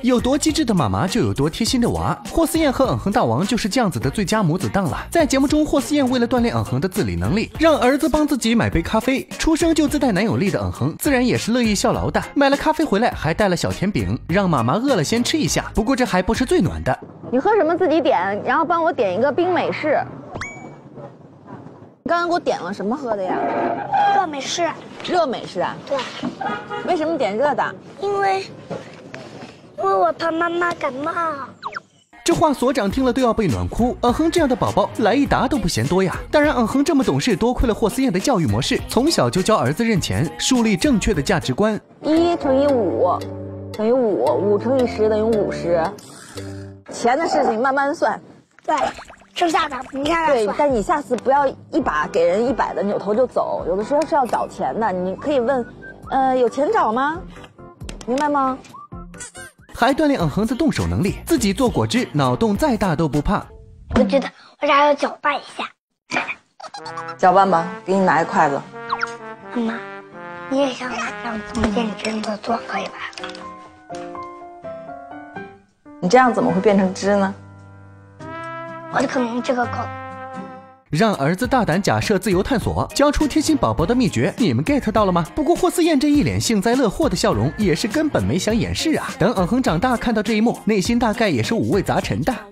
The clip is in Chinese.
有多机智的妈妈就有多贴心的娃。霍思燕和嗯哼大王就是这样子的最佳母子档了。在节目中，霍思燕为了锻炼嗯哼的自理能力，让儿子帮自己买杯咖啡。出生就自带男友力的嗯哼，自然也是乐意效劳的。买了咖啡回来，还带了小甜饼，让妈妈饿了先吃一下。不过这还不是最暖的。 你喝什么自己点，然后帮我点一个冰美式。你刚刚给我点了什么喝的呀？ 热美式。 热美式啊？ 对。 为什么点热的？ 因为我怕妈妈感冒。 这话所长听了都要被暖哭。嗯哼这样的宝宝来一打都不嫌多呀。当然嗯哼这么懂事，多亏了霍思燕的教育模式，从小就教儿子认钱，树立正确的价值观。 1乘以5等于5，5乘以10等于50。钱的事情慢慢算。 对，剩下的你看对，但你下次不要一把给人100的扭头就走，有的时候是要找钱的。你可以问，有钱找吗？明白吗？ 还锻炼嗯哼的动手能力，自己做果汁，脑洞再大都不怕。 我觉得我俩要搅拌一下。 搅拌吧，给你拿一筷子。 妈妈，你也像他这样这么认真的做可以吧？ 你这样怎么会变成汁呢？ 我可能这个够。 让儿子大胆假设，自由探索，教出贴心宝宝的秘诀，你们 get 到了吗？不过霍思燕这一脸幸灾乐祸的笑容，也是根本没想掩饰啊。等嗯哼长大看到这一幕，内心大概也是五味杂陈的。